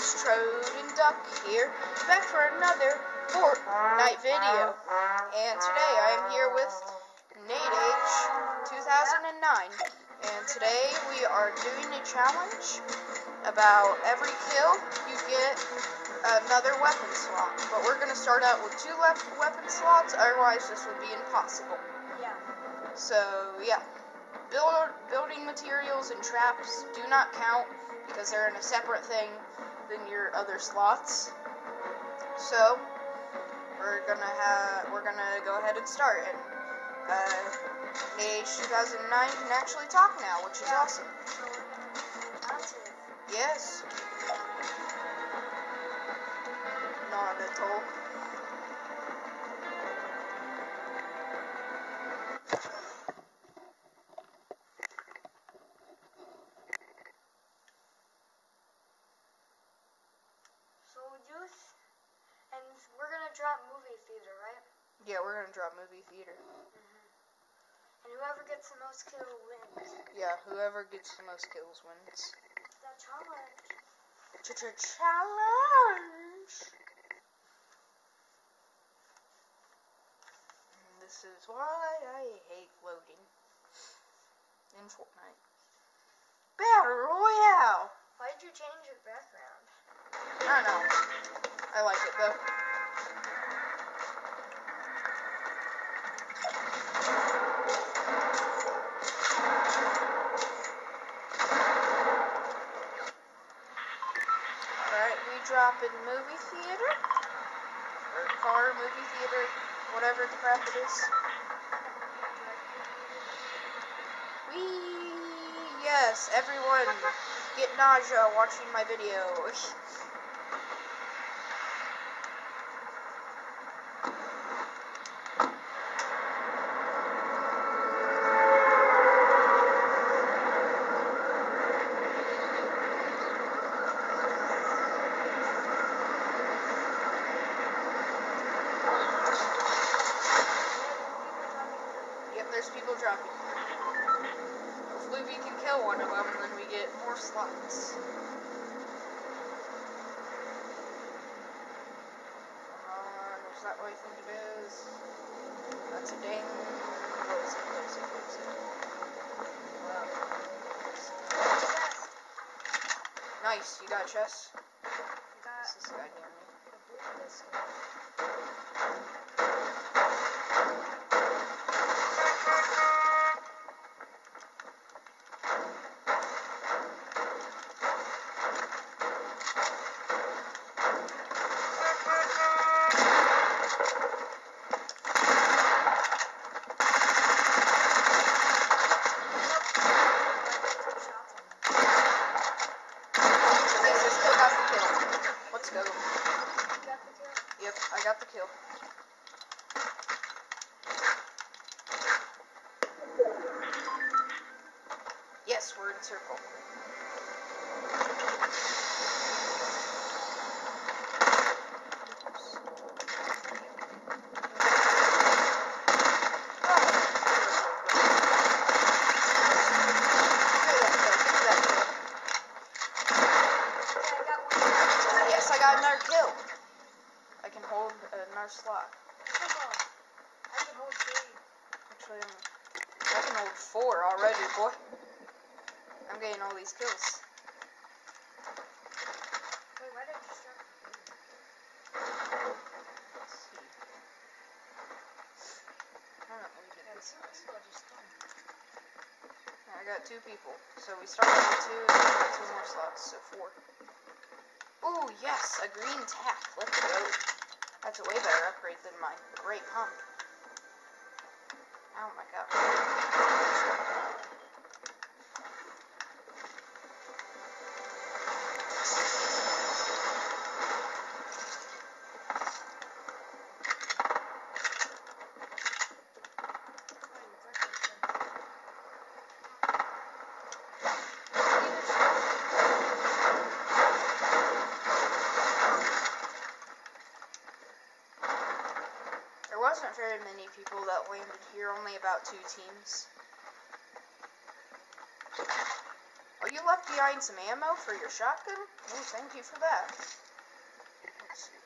it's Troddenduck here, back for another Fortnite video. And today I am here with nateH2009. And today we are doing a challenge. About every kill, you get another weapon slot. But we're going to start out with 2 weapon slots, otherwise this would be impossible. Yeah. So, yeah. Building materials and traps do not count because they're in a separate thing than your other slots. So we're gonna go ahead and start. And nateH2009 can actually talk now, which is awesome. Yes. Not at all. And we're gonna drop movie theater, right? Yeah, we're gonna drop movie theater. And whoever gets the most kills wins. Yeah, whoever gets the most kills wins. The challenge. Challenge. And this is why I hate loading in Fortnite. Battle Royale. Why did you change your background? I don't know. I like it though. Alright, we drop in movie theater. Or car, movie theater, whatever the crap it is. Whee! Yes, everyone get nausea watching my video. There's people dropping. Hopefully we can kill one of them and then we get more slots. Is that what I think it is? That's a dang... What is it? Nice, you got a chest? This is the guy near me. Let's go. Yep, I got the kill. Yes, we're in circle. Yes, I got another kill. I can hold another slot. I can hold 3. Actually, I can hold 4 already, boy. I'm getting all these kills. Wait, why did you start? Let's see. I don't know, we did this. I got 2 people. So we started with 2 and we got 2 more slots, so 4. Ooh, yes, a green tack. Let's go. That's a way better upgrade than my gray pump. Oh my god. There wasn't very many people that landed here, only about 2 teams. Are you left behind some ammo for your shotgun? Oh, thank you for that. Let's see.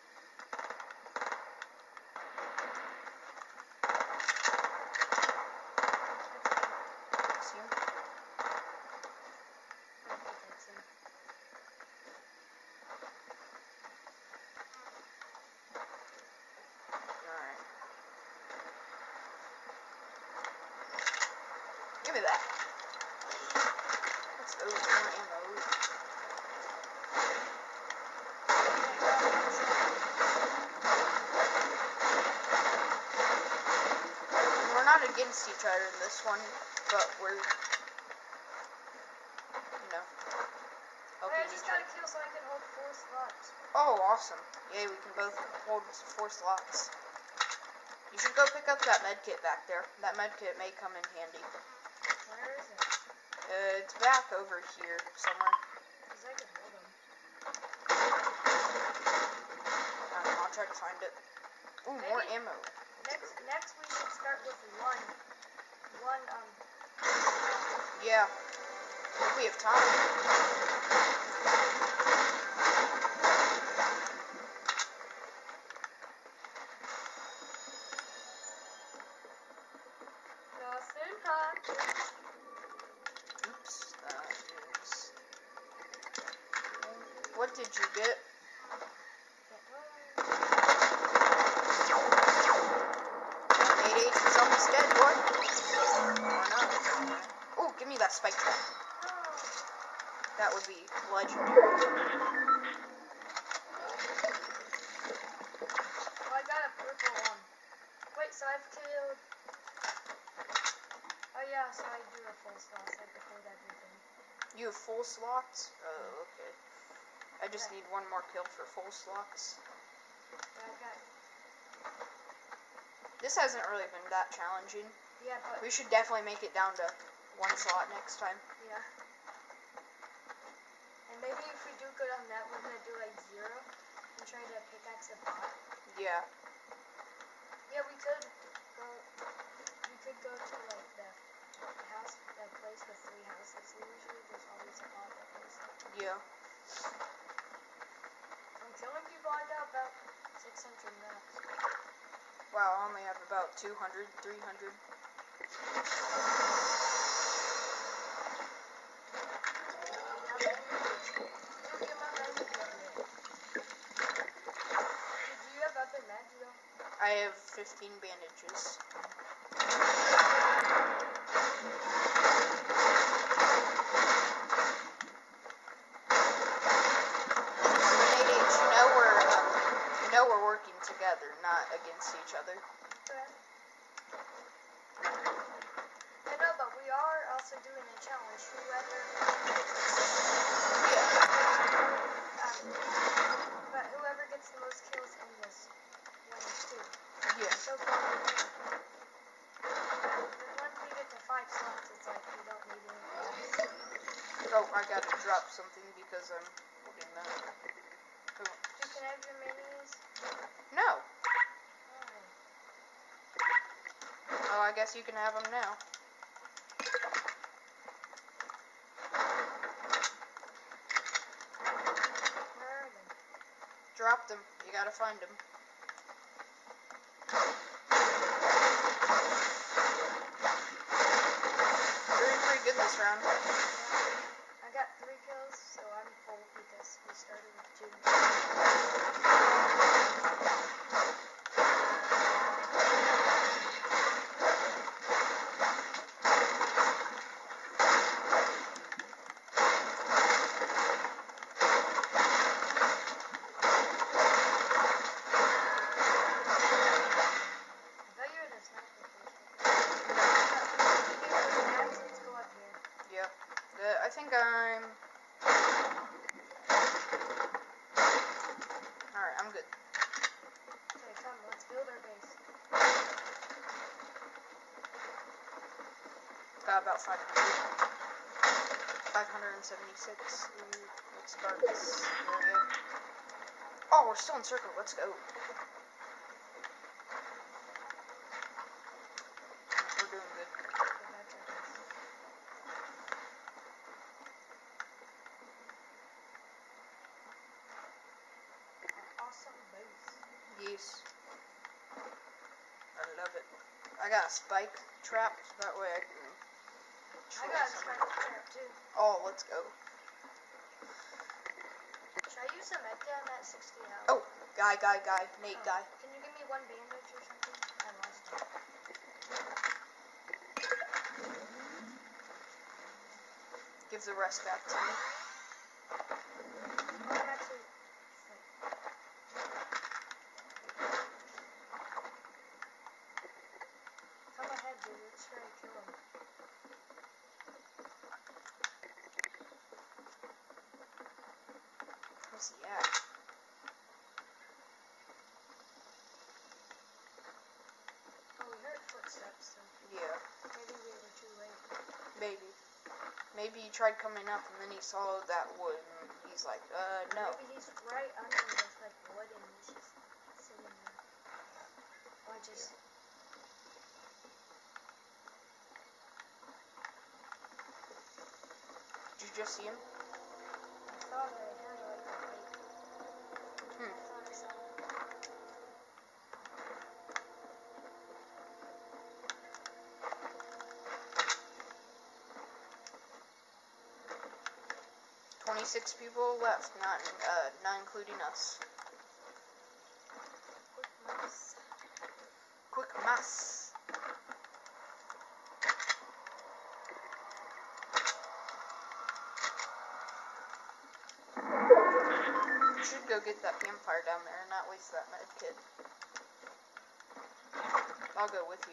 That's you. Alright. Give me that. Let's go. More ammo. We're not against each other in this one, but we're, you know, helping I just each got a other. kill so I can hold 4 slots. Oh, awesome. Yay, we can both hold 4 slots. You should go pick up that med kit back there. That med kit may come in handy. Where is it? It's back over here somewhere. Because I can hold them. I'll try to find it. Ooh, Maybe more ammo. Next we should start with one, Yeah. If we have time. nothing happened. Oops, that is... What did you get? nateH is almost dead, boy. Or not. Ooh, give me that spike trap. That would be legendary. Oh, I got a purple one. Wait, so I've killed... Oh yeah, so I do a full slot, so I can hold everything. You have full slots? Oh, okay. I just need one more kill for full slots. But I got... This hasn't really been that challenging. Yeah, but... We should definitely make it down to 1 slot next time. Yeah. And maybe if we do good on that, we're gonna do like 0 and try to pickaxe a bot. Yeah. Yeah, we could go to like the house, that place with 3 houses. So usually there's always a bot that goes there. Yeah. I'm killing people. I got about 600 maps. Wow, I only have about 200, 300. I have 15 bandages. nateH, you know we're working together, not against each other. I know, but we are also doing a challenge. Whoever gets the most kills in this wins too. Yeah. So far, once we get to 5 slots, it's like we don't need anything else. Oh, I gotta drop something because I'm holding that. Oh. You can have your minis. No. Oh. Oh, I guess you can have them now. Where are they? Drop them. You gotta find them. Doing pretty good this round. I got 3 kills, so I'm full because we started with 2. I think I'm... Alright, I'm good. Okay, come, let's build our base. Got about 576. Let's start this area. Oh, we're still in circle. Let's go. We're doing good. base. I love it. I got a spike trap, so that way I can... I got a spike trap too. Oh, let's go. Should I use some medkit? I'm at 60 health. Oh, guy. Nate guy. Can you give me one bandage or something? I lost it. Give the rest back to me. Oh, I'm actually... Come ahead, dude. Let's try to kill him. Where's he at? Oh, we heard footsteps, so Yeah, maybe we were too late. maybe. Maybe he tried coming up and then he saw that wood and he's like, no. Maybe he's right under this, like, wood and he's just sitting there. Or just... Did you just see him? I thought I heard, like, a light. I thought I saw him. 26 people left, not including us. Quick mouse. Quick mass. You should go get that campfire down there and not waste that med kit. I'll go with you.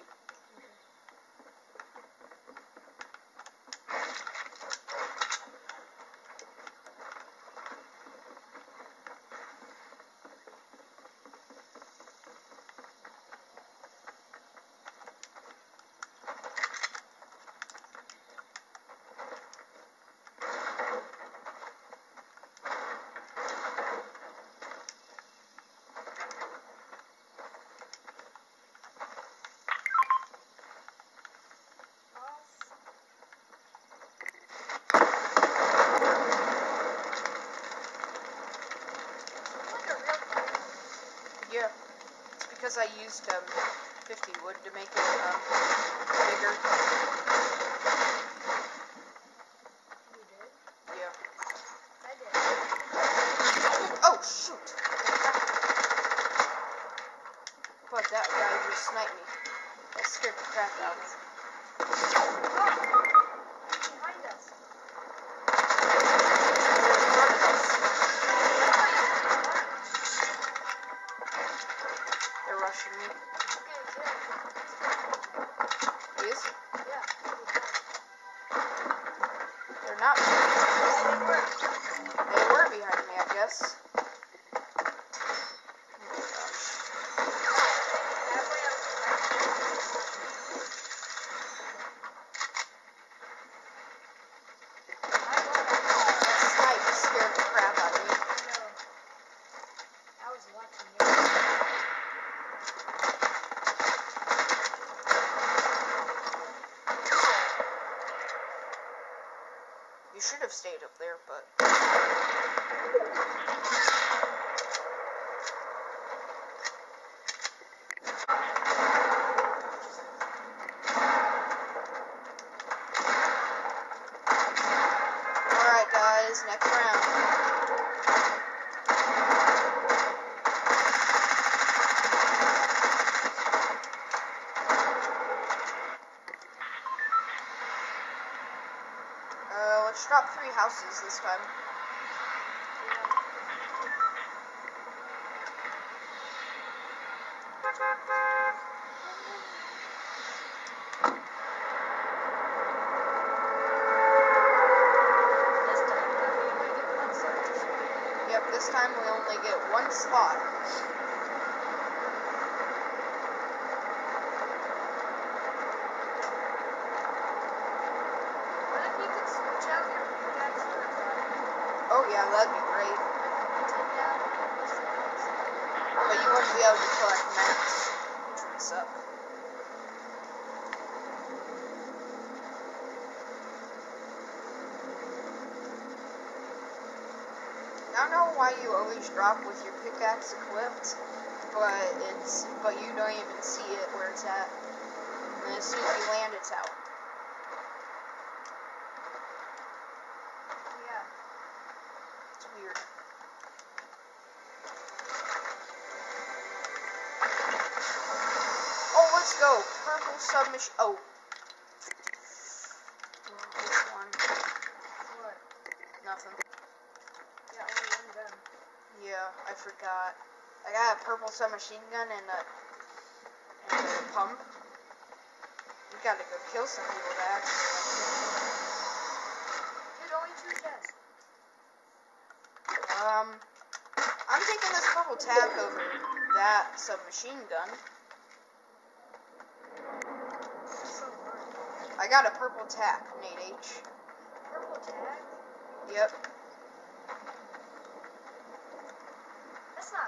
Yeah, it's because I used 50 wood to make it bigger. You did? Yeah. I did. Oh shoot! But that guy just sniped me. That scared the crap out of me. Behind us. They're rushing me. He is? Yeah. They're not. They were behind me, I guess. You should have stayed up there, but... Alright guys, next round. Let's drop 3 houses this time. Yep, this time we only get 1 slot. Oh yeah, that'd be great. But you wouldn't be able to collect mats, which would suck. I don't know why you always drop with your pickaxe equipped. but you don't even see it where it's at. And as soon as you land, it's out. Yeah. It's weird. Oh, let's go. Purple submission. Oh. Which one? What? Nothing. Yeah, only one gun. Yeah, I forgot. I got a purple submachine gun and a pump. We gotta go kill some people that actually like it. Dude, only 2 chests. I'm taking this purple tack over that submachine gun. That's so hard. I got a purple tack, nateH. Purple tag? Yep. That's not.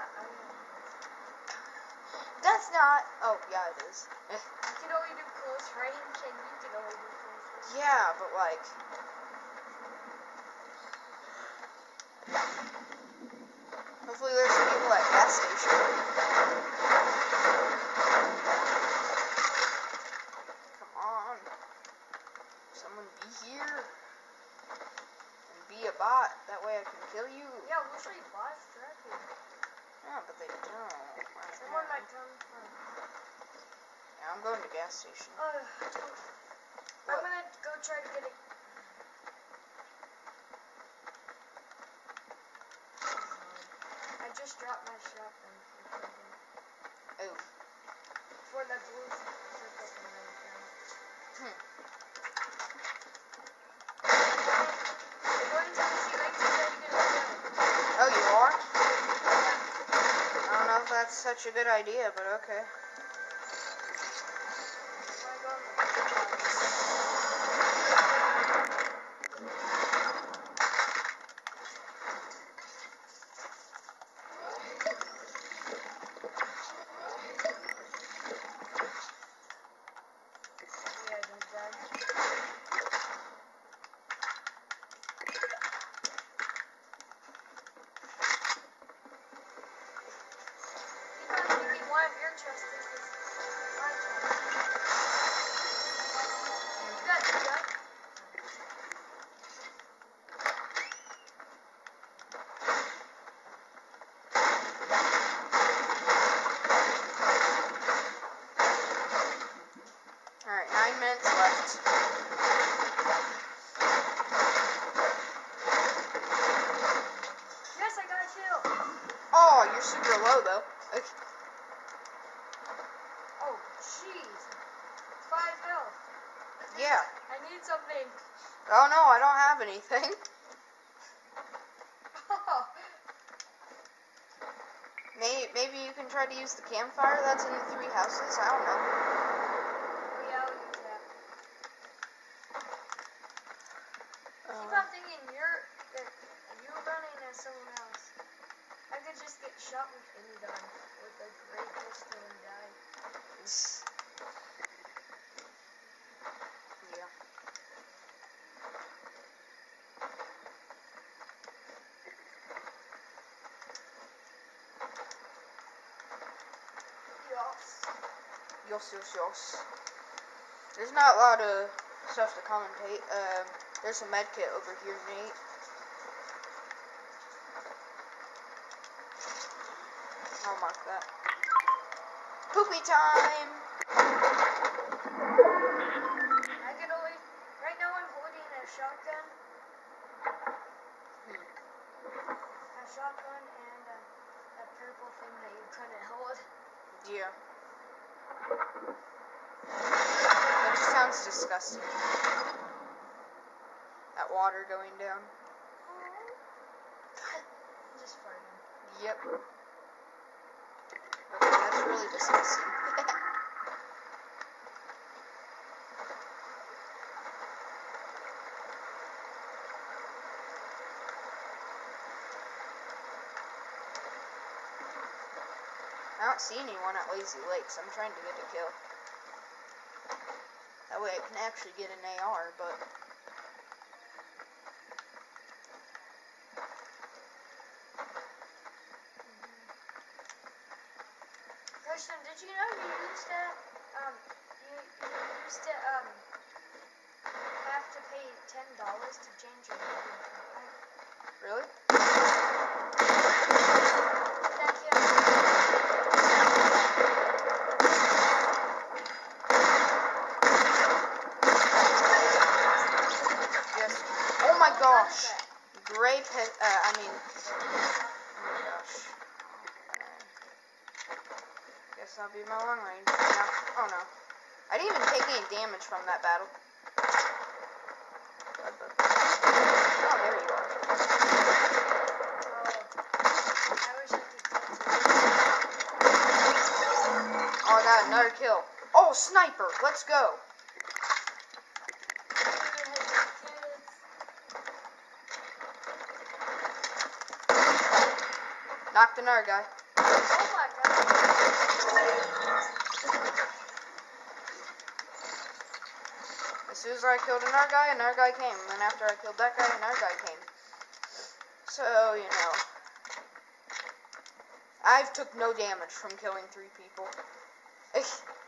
That's not. Oh, yeah, it is. You can only do close range, and you can only do close range. Yeah, but like. Hopefully, there's some people at gas station. Come on. Someone be here. And be a bot. That way I can kill you. Yeah, usually bots track you. Yeah, but they don't. Someone might come from. Yeah, I'm going to gas station. I'm gonna go try to get it. I just dropped my shotgun. Oh. For the blue circle thing that I found. I'm going to the sea lake to try to get a kill. Oh, you are? I don't know if that's such a good idea, but okay. Alright, 9 minutes left. Yes, I got a kill. Oh, you're super low though. Okay. Oh, jeez. 5 health. Yeah. I need something. Oh no, I don't have anything. Maybe you can try to use the campfire that's in the 3 houses. I don't know. Oh yeah, I'll use that. Keep on thinking you're running as someone else. I could just get shot with any gun with a great pistol and die. Yeah. Yos. There's not a lot of stuff to commentate. There's a med kit over here, Nate. I'll mark that. Poopy time! I can only. Right now I'm holding a shotgun. A shotgun and that purple thing that you couldn't hold. Yeah. That just sounds disgusting. That water going down. Just farting. Yep. Okay, that's really disgusting. I don't see anyone at Lazy Lakes. I'm trying to get a kill. That way I can actually get an AR, but... you used to, you used to, have to pay $10 to change your name in Fortnite? Really? That kid. Yes. Oh my What gun is gosh. that? Gray pit. Oh my gosh. Guess I'll be my long range. No. Oh no. I didn't even take any damage from that battle. Oh, there you are. I wish I could kill you. Oh, I got another kill. Oh, sniper. Let's go. Knocked another guy. Oh my god. As soon as I killed another guy came. And then after I killed that guy, another guy came. So, you know. I've took no damage from killing 3 people. Well,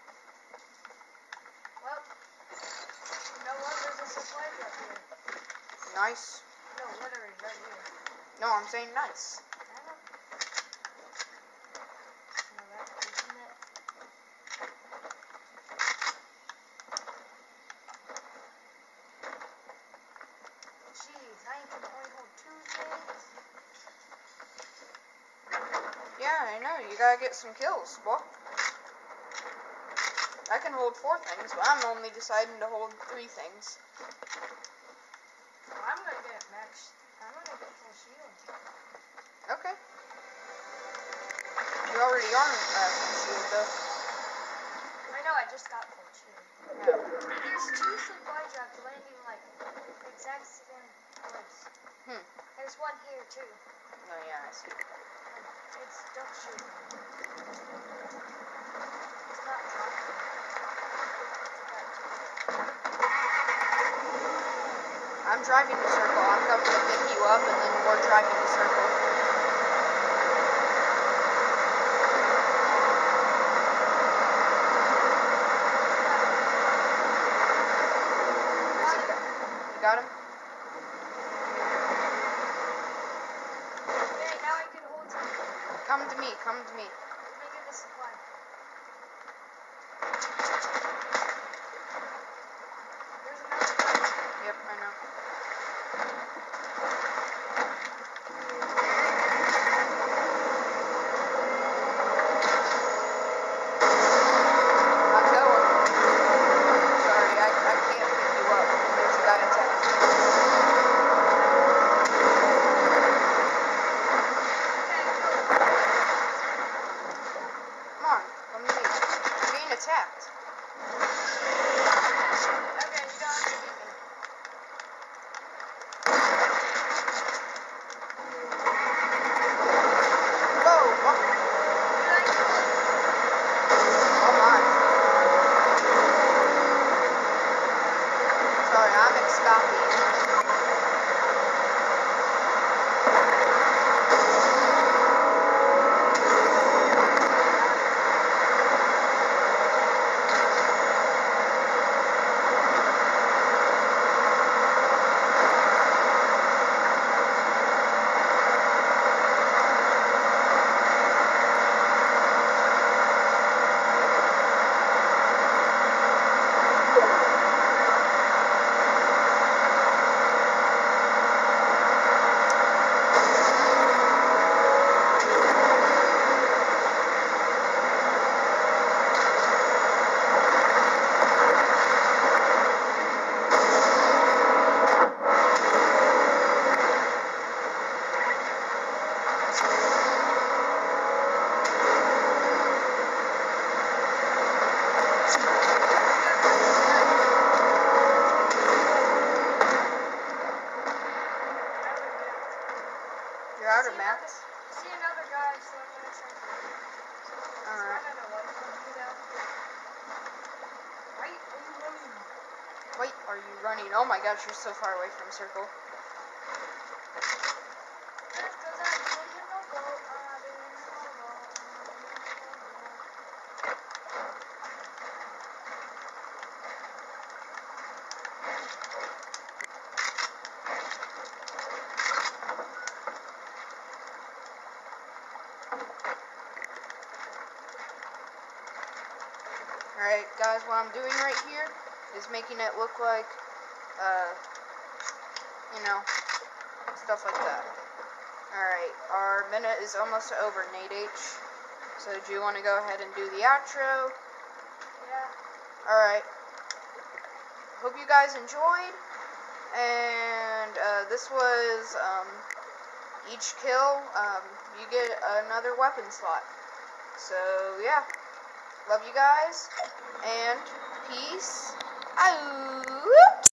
you know what? There's a supply drop here. Nice. No, literally right here. No, I'm saying nice. I know. No, that isn't it. Jeez, I can only hold 2 things. Yeah, I know. You gotta get some kills. Well, I can hold 4 things, but I'm only deciding to hold 3 things. Well, I'm gonna get max. I'm gonna get full shield. Okay. You already are full shield, though. I know, I just got full shield. Yeah. There's 2 supply drops landing like exact same place. There's one here too. Oh, yeah, I see. It's don't shoot. It's not dropping. I'm driving the circle. I'm coming to pick you up, and then we're driving the circle. Where's he go? You got him? Okay, now I can hold something. Come to me. Come to me. Let me get the supply. There's another one. Yep, I know. I'm going. Sorry, I can't pick you up. There's a guy attacking me. Come on, come to me. I'm being attacked. Okay, you don't have to hit me. Whoa! Oh, You like it? oh my. Sorry, I'm escaping. You're out of mats? See another guy, so I'm gonna try to hit him. Alright. I don't know what you know. Right? Are you running? Wait, are you running? Oh my gosh, you're so far away from circle. That's 'cause I'm doing a boat. Alright, guys, what I'm doing right here is making it look like, you know, stuff like that. Alright, our minute is almost over, nateH. So do you want to go ahead and do the outro? Yeah. Alright. Hope you guys enjoyed. And this was each kill, you get another weapon slot. So yeah. Love you guys. And peace out.